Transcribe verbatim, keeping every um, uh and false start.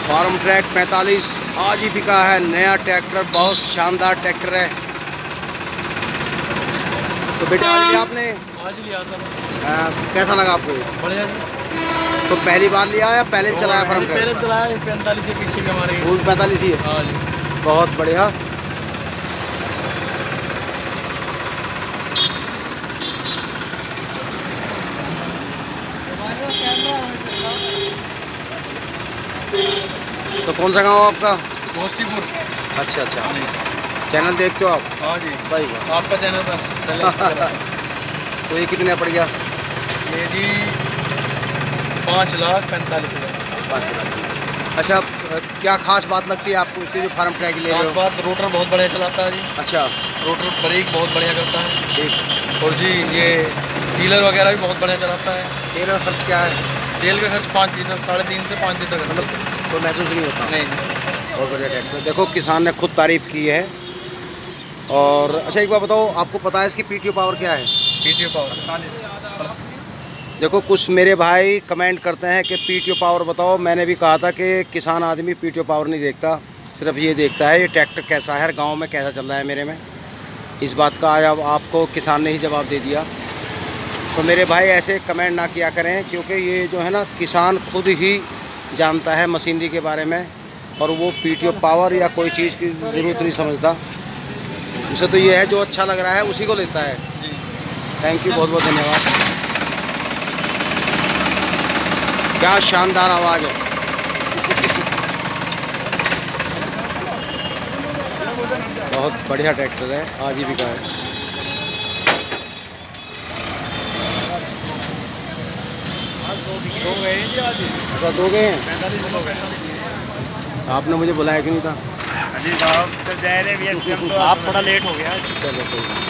Farm track पैंतालीस आज ही बिका है नया ट्रैक्टर, बहुत शानदार ट्रैक्टर है। तो बेटा आज लिया आपने? आज लिया सर। कैसा लगा आपको? बढ़िया जी। तो पहली बार लिया या पहले भी चलाया फार्म ट्रैक? पहले चलाया, पैंतालीस के पीछे में हमारे। वो पैंतालीस ही है? हाँ जी। बहुत बढ़िया। तो कौन सा गांव आपका? गोसीपुर। अच्छा अच्छा, चैनल देखते हो आप? हाँ जी भाई आपका चैनल पर। तो ये कितने पड़ गया? ये जी पाँच लाख पैंतालीस हज़ार। अच्छा, क्या खास बात लगती है आपको उसकी जो फार्म ट्रैक ले रहे हो? बात रोटर बहुत बढ़िया चलाता है जी। अच्छा, रोटर ब्रेक बहुत बढ़िया करता है। ठीक। और जी ये डीलर वगैरह भी बहुत बढ़िया चलाता है। तेल का खर्च क्या है? तेल का खर्च पाँच लीटर साढ़े तीन से पाँच लीटर का, मतलब कोई महसूस नहीं होता? नहीं। बहुत बढ़िया ट्रैक्टर। देखो किसान ने खुद तारीफ़ की है। और अच्छा एक बात बताओ, आपको पता है इसकी पीटीओ पावर क्या है? पीटीओ पावर देखो कुछ मेरे भाई कमेंट करते हैं कि पीटीओ पावर बताओ। मैंने भी कहा था कि किसान आदमी पीटीओ पावर नहीं देखता, सिर्फ ये देखता है ये ट्रैक्टर कैसा है, गांव में कैसा चल रहा है मेरे में। इस बात का आज आपको किसान ने ही जवाब दे दिया। तो मेरे भाई ऐसे कमेंट ना किया करें, क्योंकि ये जो है ना किसान खुद ही जानता है मशीनरी के बारे में, और वो पीटीओ पावर या कोई चीज़ की ज़रूरत नहीं समझता। उसे तो ये है जो अच्छा लग रहा है उसी को लेता है। थैंक यू, बहुत बहुत धन्यवाद। क्या शानदार आवाज़ है। बहुत बढ़िया ट्रैक्टर है, आज ही बिका है। अच्छा दो गए हैं? आपने मुझे बुलाया क्यों नहीं था? अजी साहब तो जा रहे हैं, आप थोड़ा लेट हो गया। चलो कोई